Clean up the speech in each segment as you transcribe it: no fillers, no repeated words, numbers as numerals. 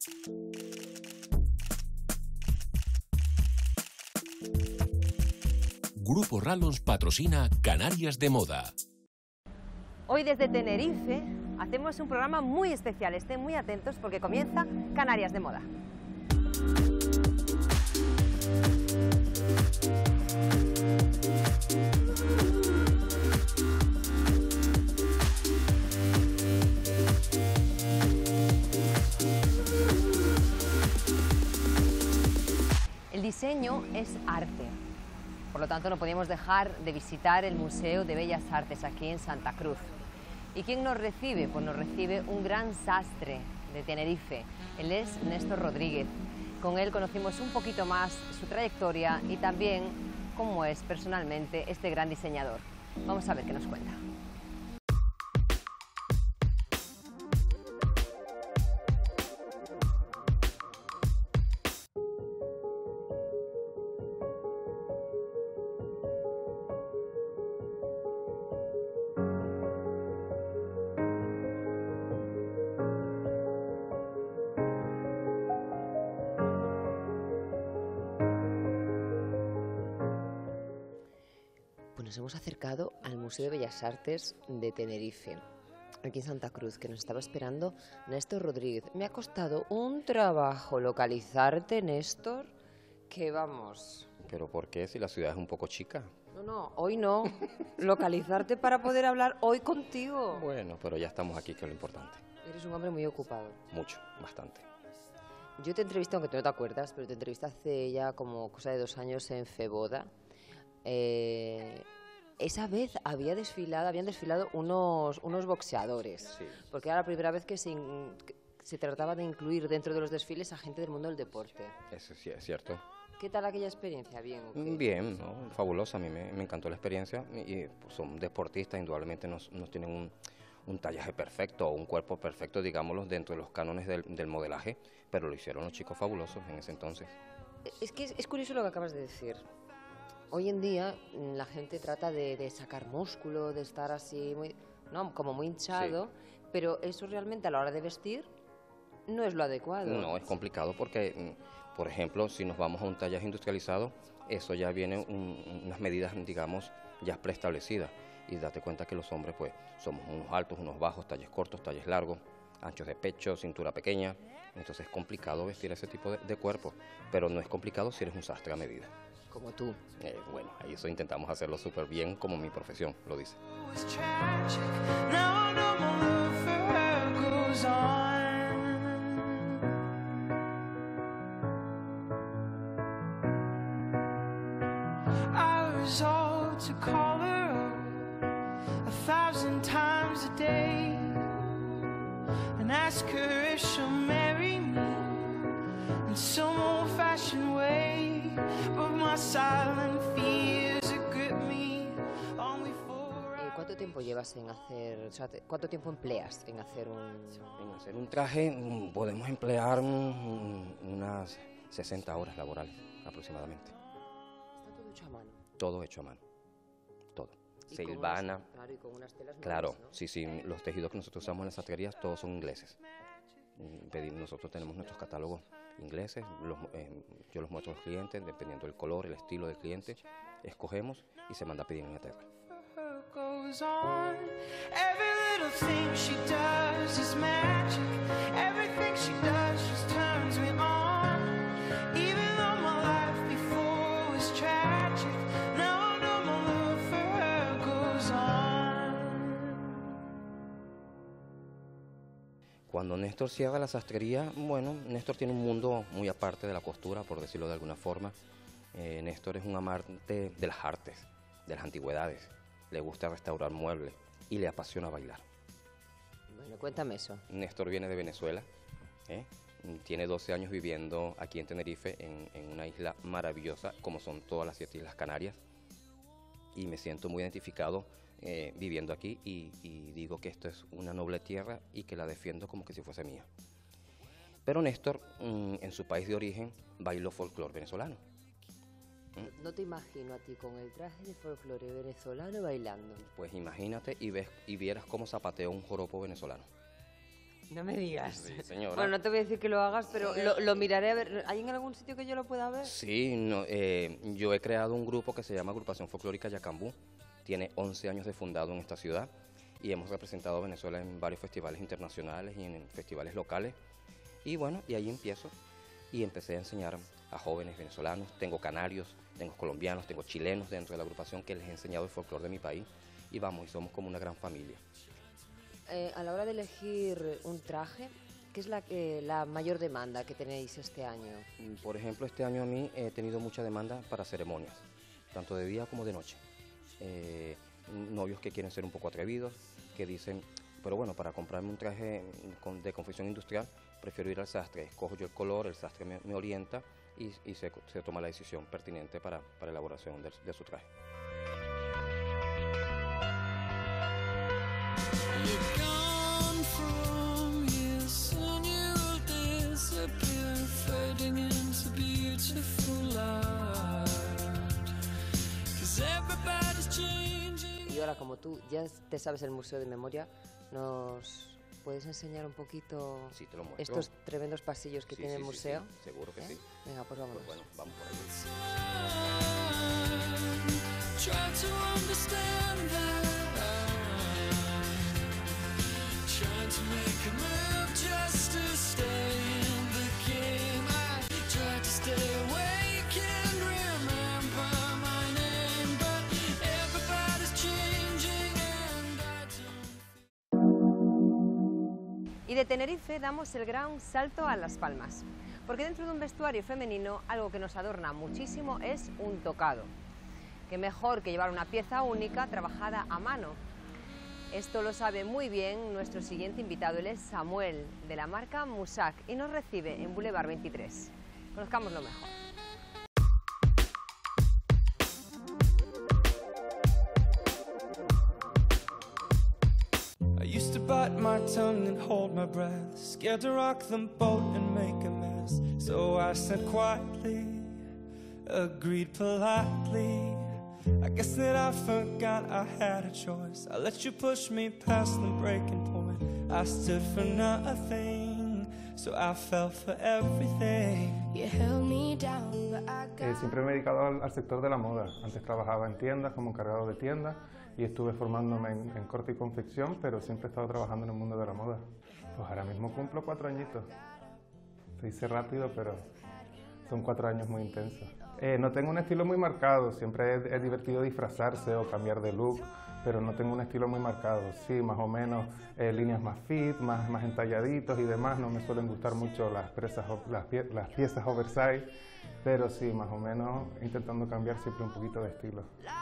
Grupo Rallons patrocina Canarias de Moda. Hoy desde Tenerife hacemos un programa muy especial. Estén muy atentos porque comienza Canarias de Moda. El diseño es arte. Por lo tanto, no podíamos dejar de visitar el Museo de Bellas Artes aquí en Santa Cruz. ¿Y quién nos recibe? Pues nos recibe un gran sastre de Tenerife. Él es Néstor Rodríguez. Con él conocimos un poquito más su trayectoria y también cómo es personalmente este gran diseñador. Vamos a ver qué nos cuenta. Nos hemos acercado al Museo de Bellas Artes de Tenerife, aquí en Santa Cruz, que nos estaba esperando Néstor Rodríguez. Me ha costado un trabajo localizarte, Néstor, que vamos... ¿Pero por qué? Si la ciudad es un poco chica. No, hoy no. Localizarte para poder hablar hoy contigo. Bueno, pero ya estamos aquí, que es lo importante. Eres un hombre muy ocupado. Mucho, bastante. Yo te entrevisté, aunque tú no te acuerdas, pero te entrevisté hace ya como cosa de 2 años en Feboda. Esa vez habían desfilado unos boxeadores, Sí. porque era la primera vez que se trataba de incluir dentro de los desfiles a gente del mundo del deporte. Eso sí es cierto. ¿Qué tal aquella experiencia? ¿Bien o qué? Bien, ¿no? Fabulosa, a mí me encantó la experiencia y pues, son deportistas, indudablemente no tienen un tallaje perfecto o un cuerpo perfecto, digámoslo, dentro de los cánones del modelaje, pero lo hicieron los chicos fabulosos en ese entonces. Es que es curioso lo que acabas de decir. Hoy en día la gente trata de sacar músculo, de estar así, como muy hinchado, sí. Pero eso realmente a la hora de vestir no es lo adecuado. No, es complicado porque, por ejemplo, si nos vamos a un tallaje industrializado, eso ya viene unas medidas, digamos, ya preestablecidas. Y date cuenta que los hombres, pues, somos unos altos, unos bajos, talles cortos, talles largos, anchos de pecho, cintura pequeña. Entonces es complicado vestir ese tipo de cuerpo, pero no es complicado si eres un sastre a medida. Como tú. Bueno, ahí eso intentamos hacerlo súper bien, como mi profesión lo dice. ¿Cuánto tiempo llevas en hacer, o sea, cuánto tiempo empleas en hacer un...? En hacer un traje podemos emplear unas 60 horas laborales aproximadamente. ¿Está todo hecho a mano? Todo hecho a mano, todo. Y Silvana. Claro, y con unas telas Claro, nuevas, ¿no? sí, los tejidos que nosotros usamos en las sastrerías todos son ingleses. Nosotros tenemos nuestros catálogos ingleses, yo los muestro a los clientes, dependiendo del color, el estilo del cliente, escogemos y se manda a pedir en Inglaterra. Cuando Néstor cierra la sastrería, bueno, Néstor tiene un mundo muy aparte de la costura, por decirlo de alguna forma. Néstor es un amante de las artes, de las antigüedades. Le gusta restaurar muebles y le apasiona bailar. Bueno, cuéntame eso. Néstor viene de Venezuela, tiene 12 años viviendo aquí en Tenerife, en una isla maravillosa, como son todas las 7 islas Canarias. Y me siento muy identificado viviendo aquí y digo que esto es una noble tierra y que la defiendo como que si fuese mía. Pero Néstor, en su país de origen, bailó folclore venezolano. No te imagino a ti con el traje de folclore venezolano bailando. Pues imagínate y vieras cómo zapateó un joropo venezolano. No me digas. Sí, señora. Bueno, no te voy a decir que lo hagas, pero lo miraré a ver. ¿Hay en algún sitio que yo lo pueda ver? Sí, no, yo he creado un grupo que se llama Agrupación Folclórica Yacambú. Tiene 11 años de fundado en esta ciudad y hemos representado a Venezuela en varios festivales internacionales y en festivales locales. Y bueno, y ahí empiezo y empecé a enseñar a jóvenes venezolanos. Tengo canarios, tengo colombianos, tengo chilenos dentro de la agrupación que les he enseñado el folclore de mi país y vamos, y somos como una gran familia. A la hora de elegir un traje, ¿qué es la mayor demanda que tenéis este año? Por ejemplo, este año a mí he tenido mucha demanda para ceremonias, tanto de día como de noche. Novios que quieren ser un poco atrevidos, que dicen, pero bueno, para comprarme un traje de confección industrial, prefiero ir al sastre, escojo yo el color, el sastre me orienta y se toma la decisión pertinente para la elaboración de su traje. Y ahora, como tú ya te sabes el museo de memoria, ¿nos puedes enseñar un poquito Sí, te lo muestro. estos tremendos pasillos que Sí, tiene sí, el sí, museo? sí, seguro que sí. Venga, pues vámonos. Pues bueno, vamos por ahí. Y de Tenerife damos el gran salto a Las Palmas, porque dentro de un vestuario femenino algo que nos adorna muchísimo es un tocado. Qué mejor que llevar una pieza única trabajada a mano. Esto lo sabe muy bien nuestro siguiente invitado, él es Samuel, de la marca Musac, y nos recibe en Boulevard 23. Conozcámoslo mejor. I used to bite my tongue and hold my breath, scared to rock the boat and make a mess. So I said quietly, agreed politely. I guess that I forgot I had a choice. I let you push me past the breaking point. I stood for nothing, so I fell for everything. You held me down, but I got... Siempre me he dedicado al sector de la moda. Antes trabajaba en tiendas como encargado de tiendas y estuve formándome en corte y confección, pero siempre he estado trabajando en el mundo de la moda. Pues ahora mismo cumplo 4 añitos. Se dice rápido, pero son 4 años muy intensos. No tengo un estilo muy marcado, siempre es divertido disfrazarse o cambiar de look, pero no tengo un estilo muy marcado. Sí, más o menos líneas más fit, más entalladitos y demás. No me suelen gustar mucho las piezas oversize, pero sí, más o menos intentando cambiar siempre un poquito de estilo.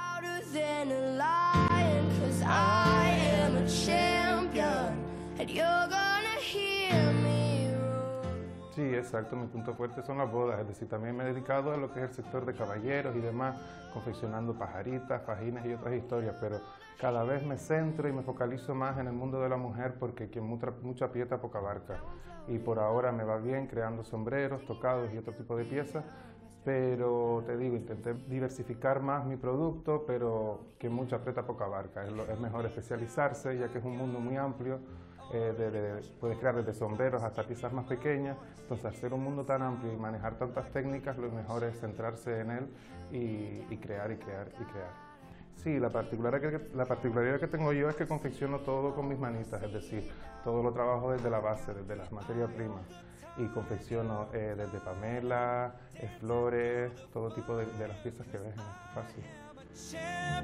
Sí, exacto, mi punto fuerte son las bodas, es decir, también me he dedicado a lo que es el sector de caballeros y demás, confeccionando pajaritas, fajines y otras historias, pero cada vez me centro y me focalizo más en el mundo de la mujer porque quien mucha aprieta poca abarca. Y por ahora me va bien creando sombreros, tocados y otro tipo de piezas, pero te digo, intenté diversificar más mi producto, pero quien mucho aprieta poca abarca. Es mejor especializarse, ya que es un mundo muy amplio. Puedes crear desde sombreros hasta piezas más pequeñas, entonces al ser un mundo tan amplio y manejar tantas técnicas, lo mejor es centrarse en él y crear. Sí, la particularidad que tengo yo es que confecciono todo con mis manitas, es decir, todo lo trabajo desde la base, desde las materias primas, y confecciono desde pamela, flores, todo tipo de las piezas que ves en este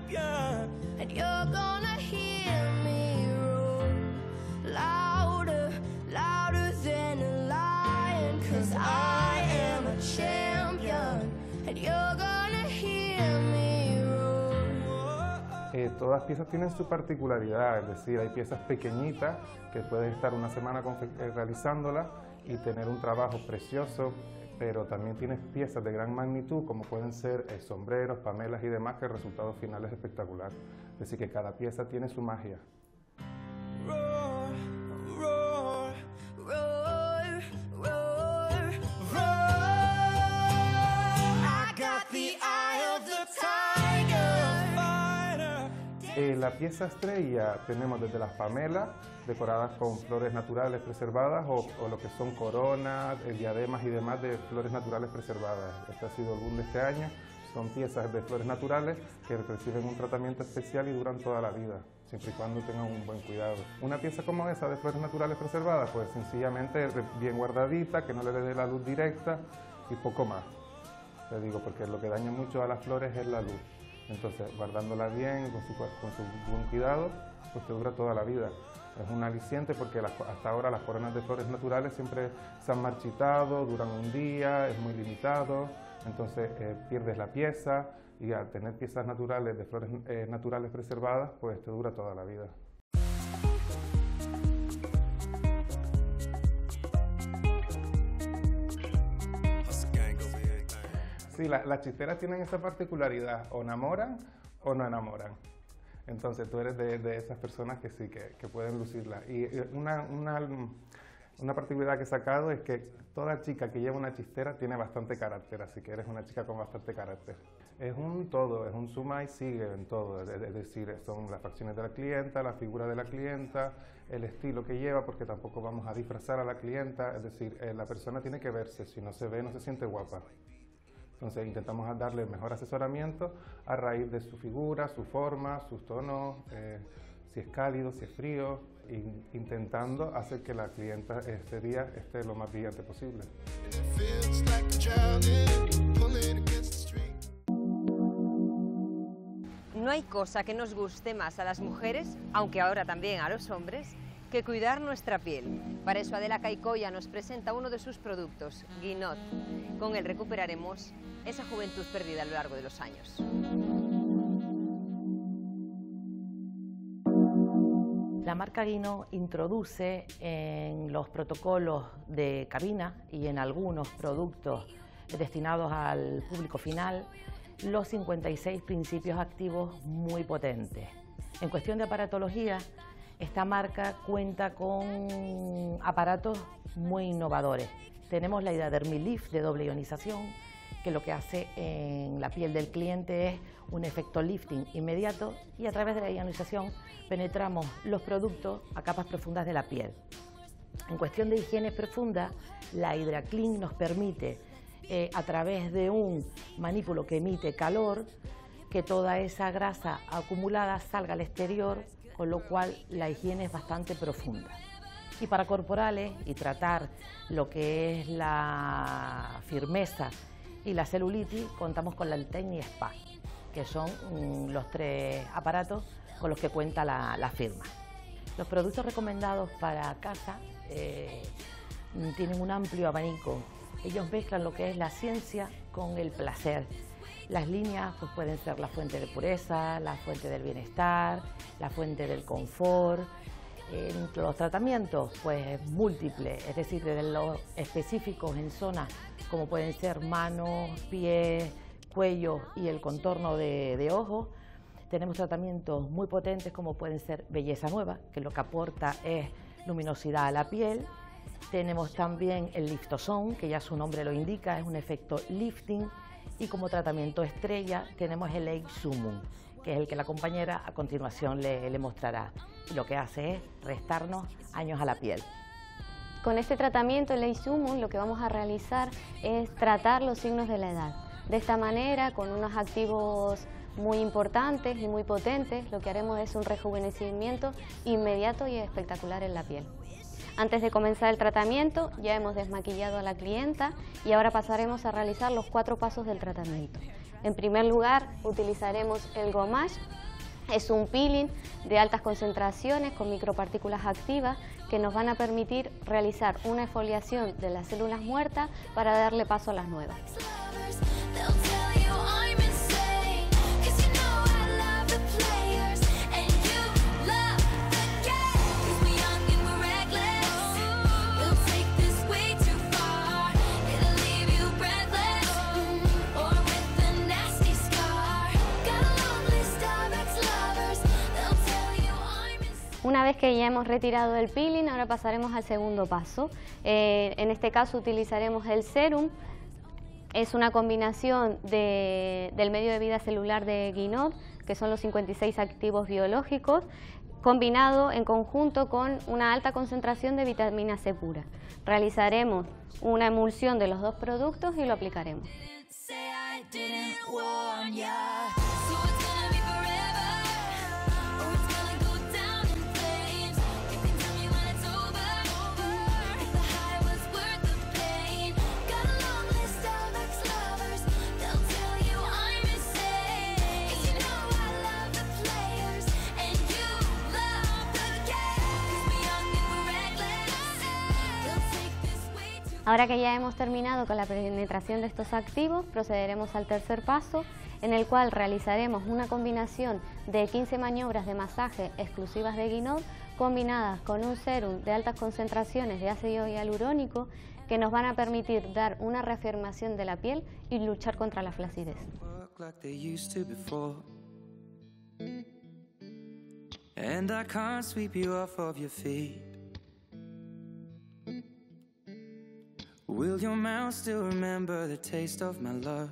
espacio. Louder, louder than a lion, 'cause I am a champion, and you're gonna hear me roar. Todas las piezas tienen su particularidad, es decir, hay piezas pequeñitas que puedes estar una semana realizándolas y tener un trabajo precioso, pero también tienes piezas de gran magnitud como pueden ser sombreros, pamelas y demás, que el resultado final es espectacular. Es decir, que cada pieza tiene su magia. Roar, roar, roar, roar, roar. I got the eye of the tiger. La pieza estrella tenemos desde las pamelas, decoradas con flores naturales preservadas o lo que son coronas, diademas y demás de flores naturales preservadas. Este ha sido el boom de este año. Son piezas de flores naturales que reciben un tratamiento especial y duran toda la vida, siempre y cuando tengan un buen cuidado. Una pieza como esa de flores naturales preservadas, pues sencillamente bien guardadita, que no le dé la luz directa y poco más. Te digo, porque lo que daña mucho a las flores es la luz. Entonces, guardándola bien, con su buen cuidado, pues te dura toda la vida. Es un aliciente porque hasta ahora las coronas de flores naturales siempre se han marchitado, duran un día, es muy limitado, entonces pierdes la pieza y al tener piezas naturales de flores naturales preservadas, pues te dura toda la vida. Sí, las chisteras tienen esa particularidad, o enamoran o no enamoran. Entonces tú eres de esas personas que sí, que pueden lucirla. Y una particularidad que he sacado es que toda chica que lleva una chistera tiene bastante carácter, así que eres una chica con bastante carácter. Es un todo, es un suma y sigue en todo, es decir, son las facciones de la clienta, la figura de la clienta, el estilo que lleva, porque tampoco vamos a disfrazar a la clienta, es decir, la persona tiene que verse, si no se ve no se siente guapa. Entonces intentamos darle el mejor asesoramiento a raíz de su figura, su forma, sus tonos, si es cálido, si es frío, intentando hacer que la clienta ese día esté lo más brillante posible. No hay cosa que nos guste más a las mujeres, aunque ahora también a los hombres, que cuidar nuestra piel. Para eso Adela Caicoya nos presenta uno de sus productos, Guinot. Con él recuperaremos esa juventud perdida a lo largo de los años. La marca Guinot introduce en los protocolos de cabina y en algunos productos destinados al público final los 56 principios activos muy potentes. En cuestión de aparatología, esta marca cuenta con aparatos muy innovadores. Tenemos la Hydermilift de doble ionización, que lo que hace en la piel del cliente es un efecto lifting inmediato y a través de la ionización penetramos los productos a capas profundas de la piel. En cuestión de higiene profunda, la Hydra Clean nos permite, a través de un manípulo que emite calor, que toda esa grasa acumulada salga al exterior, con lo cual la higiene es bastante profunda. Y para corporales y tratar lo que es la firmeza y la celulitis, contamos con la Altecni Spa, que son los 3 aparatos con los que cuenta la firma. Los productos recomendados para casa tienen un amplio abanico. Ellos mezclan lo que es la ciencia con el placer. Las líneas pues, pueden ser la fuente de pureza, la fuente del bienestar, la fuente del confort. Entre los tratamientos, pues múltiples, es decir, desde los específicos en zonas como pueden ser manos, pies, cuello y el contorno de ojos. Tenemos tratamientos muy potentes como pueden ser belleza nueva, que lo que aporta es luminosidad a la piel. Tenemos también el Liftozone, que ya su nombre lo indica, es un efecto lifting. Y como tratamiento estrella tenemos el Age Sumum, que es el que la compañera a continuación le mostrará. Y lo que hace es restarnos años a la piel. Con este tratamiento, el Age Sumum, lo que vamos a realizar es tratar los signos de la edad. De esta manera, con unos activos muy importantes y muy potentes, lo que haremos es un rejuvenecimiento inmediato y espectacular en la piel. Antes de comenzar el tratamiento, ya hemos desmaquillado a la clienta y ahora pasaremos a realizar los 4 pasos del tratamiento. En primer lugar, utilizaremos el gommage. Es un peeling de altas concentraciones con micropartículas activas que nos van a permitir realizar una exfoliación de las células muertas para darle paso a las nuevas. Una vez que ya hemos retirado el peeling, ahora pasaremos al segundo paso. En este caso utilizaremos el serum. Es una combinación del medio de vida celular de Guinot, que son los 56 activos biológicos, combinado en conjunto con una alta concentración de vitamina C pura. Realizaremos una emulsión de los dos productos y lo aplicaremos. Ahora que ya hemos terminado con la penetración de estos activos, procederemos al tercer paso, en el cual realizaremos una combinación de 15 maniobras de masaje exclusivas de Guinol, combinadas con un sérum de altas concentraciones de ácido hialurónico, que nos van a permitir dar una reafirmación de la piel y luchar contra la flacidez. Will your mouth still remember the taste of my love?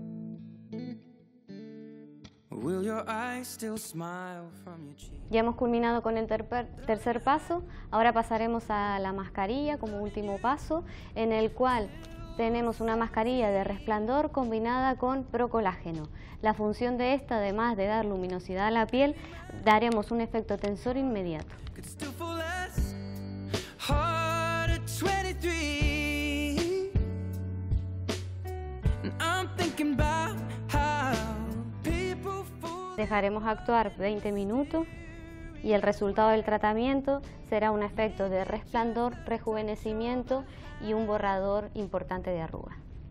Will your eyes still smile from your cheek? Ya hemos culminado con el tercer paso, ahora pasaremos a la mascarilla como último paso, en el cual tenemos una mascarilla de resplandor combinada con procolágeno. La función de esta, además de dar luminosidad a la piel, daremos un efecto tensor inmediato. Dejaremos actuar 20 minutos y el resultado del tratamiento será un efecto de resplandor, rejuvenecimiento y un borrador importante de arrugas.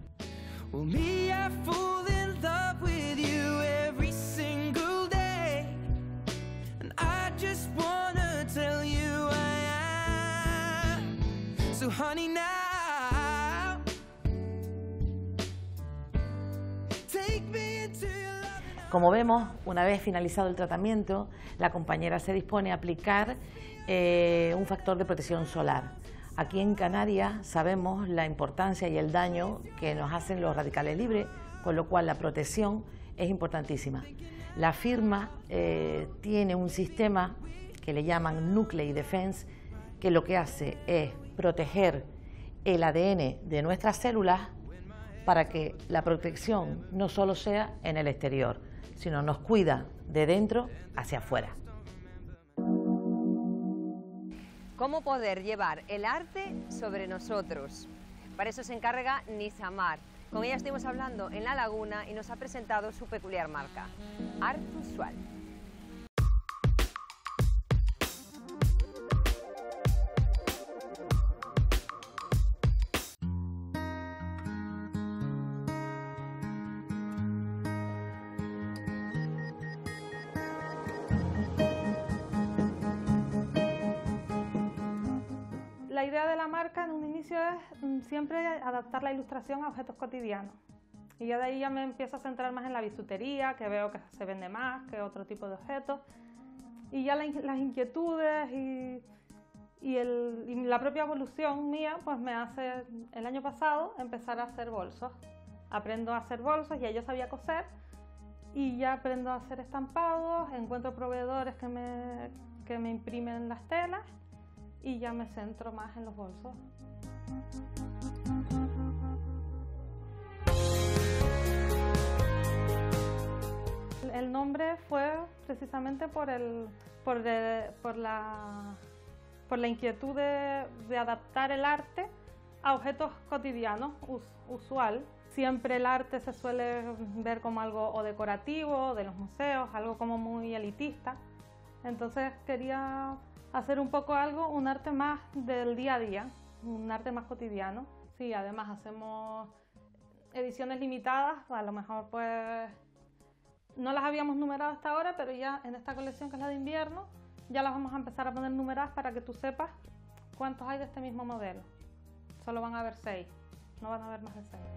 Como vemos, una vez finalizado el tratamiento, la compañera se dispone a aplicar un factor de protección solar. Aquí en Canarias sabemos la importancia y el daño que nos hacen los radicales libres, con lo cual la protección es importantísima. La firma tiene un sistema que le llaman Nuclei Defense, que lo que hace es proteger el ADN de nuestras células para que la protección no solo sea en el exterior, sino nos cuida de dentro hacia afuera. ¿Cómo poder llevar el arte sobre nosotros? Para eso se encarga Nisamar. Con ella estuvimos hablando en La Laguna y nos ha presentado su peculiar marca, Art Usual. La idea de la marca en un inicio es siempre adaptar la ilustración a objetos cotidianos. Y ya de ahí ya me empiezo a centrar más en la bisutería, que veo que se vende más que otro tipo de objetos. Y ya las inquietudes y la propia evolución mía pues me hace, el año pasado, empezar a hacer bolsos. Aprendo a hacer bolsos, ya yo sabía coser, y ya aprendo a hacer estampados, encuentro proveedores que me imprimen las telas, y ya me centro más en los bolsos. El nombre fue precisamente por la inquietud de adaptar el arte a objetos cotidianos, usual. Siempre el arte se suele ver como algo o decorativo, de los museos, algo como muy elitista. Entonces quería hacer un poco un arte más del día a día, un arte más cotidiano. Sí, además hacemos ediciones limitadas, a lo mejor pues no las habíamos numerado hasta ahora, pero ya en esta colección, que es la de invierno, ya las vamos a empezar a poner numeradas para que tú sepas cuántos hay de este mismo modelo. Solo van a haber 6, no van a haber más de 6.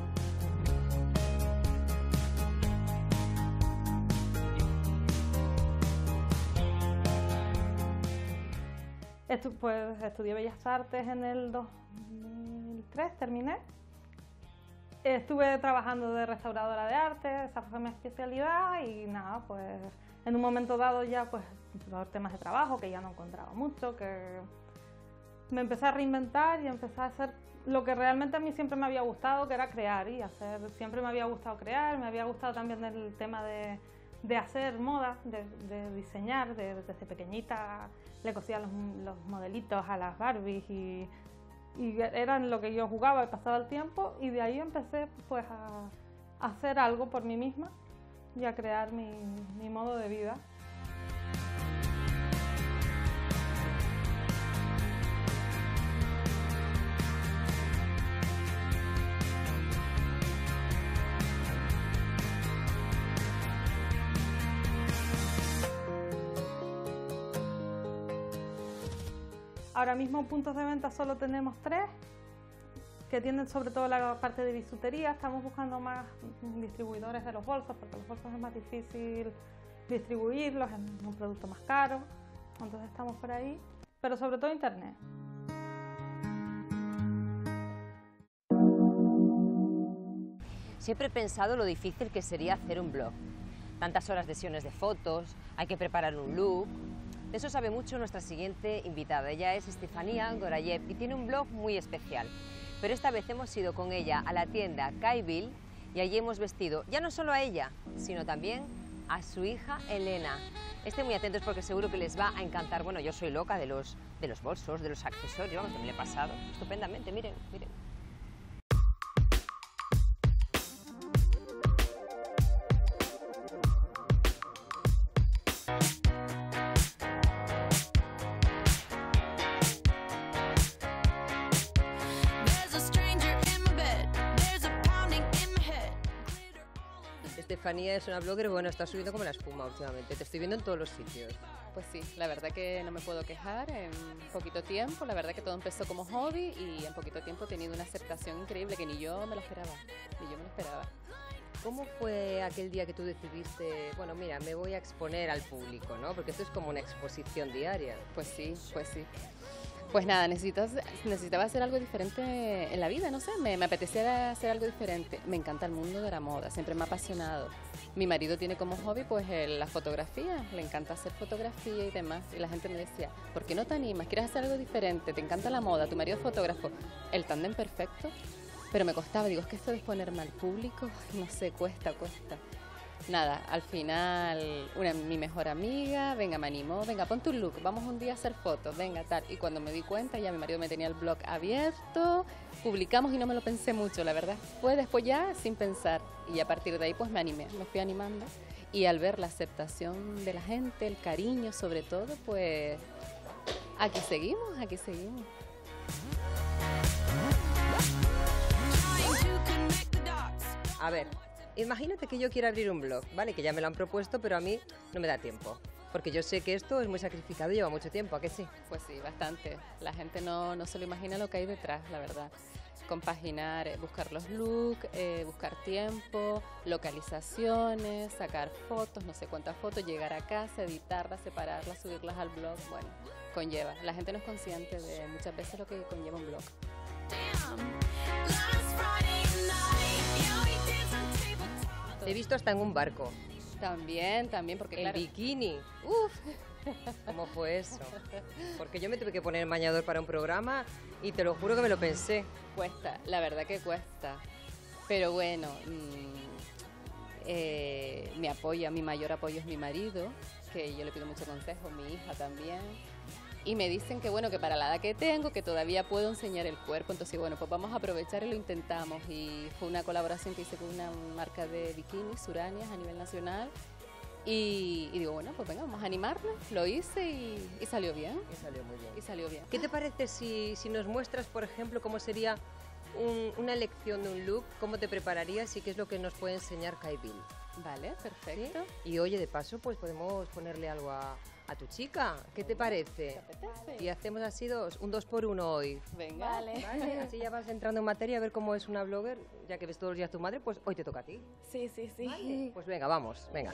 Pues estudié Bellas Artes en el 2003, terminé. Estuve trabajando de restauradora de arte, esa fue mi especialidad, y nada, pues en un momento dado ya pues por temas de trabajo, que ya no encontraba mucho, que me empecé a reinventar y empecé a hacer lo que realmente a mí siempre me había gustado, que era crear y hacer. Siempre me había gustado crear, me había gustado también el tema de hacer moda, de diseñar. Desde pequeñita le cosía los modelitos a las Barbies y eran lo que yo jugaba y pasaba el tiempo, y de ahí empecé pues a hacer algo por mí misma y a crear mi modo de vida. Ahora mismo puntos de venta solo tenemos 3, que tienen sobre todo la parte de bisutería. Estamos buscando más distribuidores de los bolsos, porque los bolsos es más difícil distribuirlos, es un producto más caro, entonces estamos por ahí, pero sobre todo internet. Siempre he pensado lo difícil que sería hacer un blog. Tantas horas de sesiones de fotos, hay que preparar un look. De eso sabe mucho nuestra siguiente invitada. Ella es Estefanía Gorayev y tiene un blog muy especial. Pero esta vez hemos ido con ella a la tienda Kaybil y allí hemos vestido ya no solo a ella, sino también a su hija Elena. Estén muy atentos porque seguro que les va a encantar. Bueno, yo soy loca de los bolsos, de los accesorios, vamos, que me lo he pasado estupendamente, miren, miren. Estefanía es una blogger, bueno, está subiendo como la espuma últimamente, te estoy viendo en todos los sitios. Pues sí, la verdad que no me puedo quejar. En poquito tiempo, la verdad que todo empezó como hobby y en poquito tiempo he tenido una aceptación increíble que ni yo me lo esperaba, ¿Cómo fue aquel día que tú decidiste, bueno, mira, me voy a exponer al público, ¿no? Porque esto es como una exposición diaria. Pues sí. Pues nada, necesitaba hacer algo diferente en la vida, no sé, me apetecía hacer algo diferente. Me encanta el mundo de la moda, siempre me ha apasionado. Mi marido tiene como hobby pues la fotografía, le encanta hacer fotografía y demás. Y la gente me decía, ¿por qué no te animas? ¿Quieres hacer algo diferente? ¿Te encanta la moda? ¿Tu marido es fotógrafo? El tándem perfecto, pero me costaba, digo, es que esto de exponerme al público, no sé, cuesta. Nada, al final mi mejor amiga, venga, me animó, venga, pon tu look, vamos un día a hacer fotos, venga, tal. Y cuando me di cuenta, ya mi marido me tenía el blog abierto, publicamos y no me lo pensé mucho, la verdad. Fue después ya sin pensar y a partir de ahí pues me animé, me fui animando. Y al ver la aceptación de la gente, el cariño sobre todo, pues aquí seguimos. A ver, imagínate que yo quiero abrir un blog, ¿vale? Que ya me lo han propuesto, pero a mí no me da tiempo. Porque yo sé que esto es muy sacrificado y lleva mucho tiempo, ¿a que sí? Pues sí, bastante. La gente no se lo imagina lo que hay detrás, la verdad. Compaginar, buscar los looks, buscar tiempo, localizaciones, sacar fotos, no sé cuántas fotos, llegar a casa, editarlas, separarlas, subirlas al blog, bueno, conlleva. La gente no es consciente de muchas veces lo que conlleva un blog. Te he visto hasta en un barco. También, porque claro... En bikini. ¡Uf! ¿Cómo fue eso? Porque yo me tuve que poner el bañador para un programa y te lo juro que me lo pensé. Cuesta, la verdad que cuesta. Pero bueno, mi mayor apoyo es mi marido, que yo le pido mucho consejo, mi hija también. Y me dicen que bueno, que para la edad que tengo, que todavía puedo enseñar el cuerpo, entonces bueno, pues vamos a aprovechar y lo intentamos. Y fue una colaboración que hice con una marca de bikinis, Suranias, a nivel nacional. Y digo, bueno, pues venga, vamos a animarnos. Lo hice y salió bien. Y salió muy bien. Y salió bien. ¿Qué te parece si nos muestras, por ejemplo, cómo sería una elección de un look? ¿Cómo te prepararías y qué es lo que nos puede enseñar Kaybil? Vale, perfecto. ¿Sí? Y oye, de paso, pues podemos ponerle algo a tu chica. ¿Qué te parece? ¿Te apetece? Y hacemos así un 2x1 hoy. Venga. Vale. ¿Vale? Así ya vas entrando en materia a ver cómo es una blogger, ya que ves todos los días a tu madre, pues hoy te toca a ti. Sí. Vale. Pues venga, vamos, venga.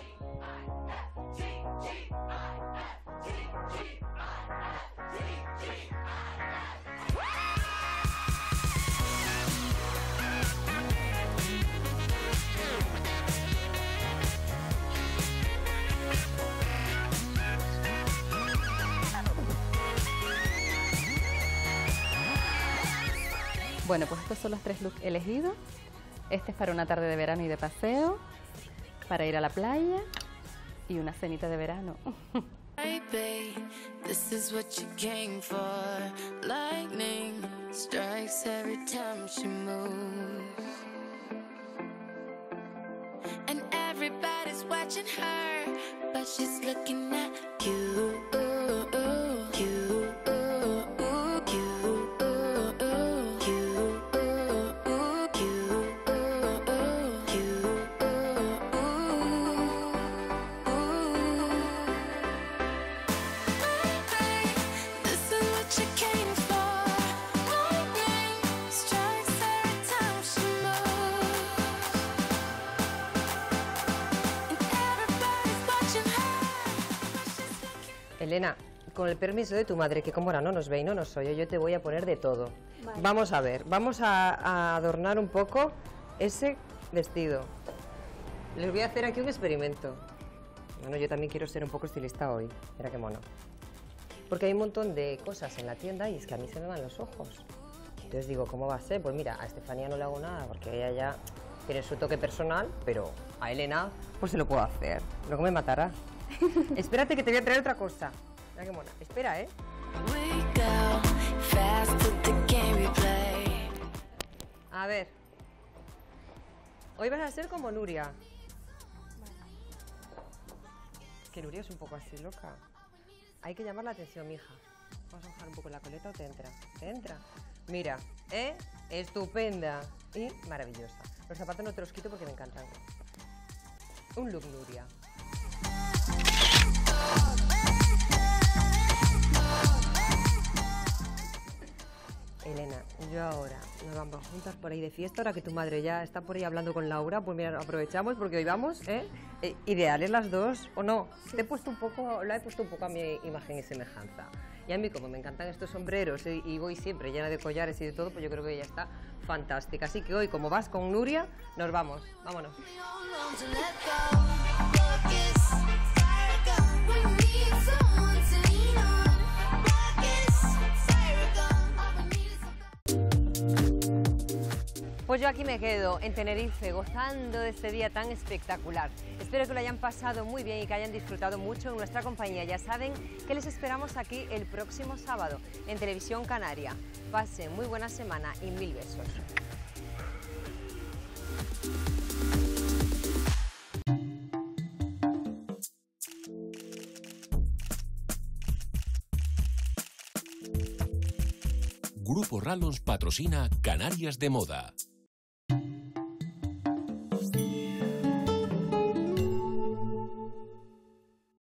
Bueno, pues estos son los 3 looks elegidos. Este es para una tarde de verano y de paseo, para ir a la playa y una cenita de verano. Baby, this is what you came for. Lightning strikes every time she moves, and everybody's watching her, but she's looking at you. Elena, con el permiso de tu madre, que como ahora no nos ve y no nos oye, yo te voy a poner de todo. Vale. Vamos a ver, vamos a adornar un poco ese vestido. Les voy a hacer aquí un experimento. Bueno, yo también quiero ser un poco estilista hoy. Mira qué mono. Porque hay un montón de cosas en la tienda y es que a mí se me van los ojos. Entonces digo, ¿cómo va a ser? Pues mira, a Estefanía no le hago nada porque ella ya tiene su toque personal, pero a Elena pues se lo puedo hacer. Luego me matará. Espérate que te voy a traer otra cosa. Mira qué mona. Espera, ¿eh? A ver. Hoy vas a ser como Nuria. Es que Nuria es un poco así loca. Hay que llamar la atención, mija. Vamos a bajar un poco la coleta o te entra. ¿Te entra? Mira, ¿eh? Estupenda y maravillosa. Los zapatos no te los quito porque me encantan. Un look Nuria. Elena, yo ahora nos vamos juntas por ahí de fiesta, ahora que tu madre ya está por ahí hablando con Laura, pues mira, aprovechamos porque hoy vamos, ideales las dos, ¿o no? Te he puesto un poco, la he puesto un poco a mi imagen y semejanza. Y a mí, como me encantan estos sombreros y voy siempre llena de collares y de todo, pues yo creo que ella está fantástica. Así que hoy, como vas con Nuria, nos vamos, vámonos. Pues yo aquí me quedo, en Tenerife, gozando de este día tan espectacular. Espero que lo hayan pasado muy bien y que hayan disfrutado mucho en nuestra compañía. Ya saben que les esperamos aquí el próximo sábado en Televisión Canaria. Pasen muy buena semana y 1000 besos. Grupo Rallons patrocina Canarias de Moda.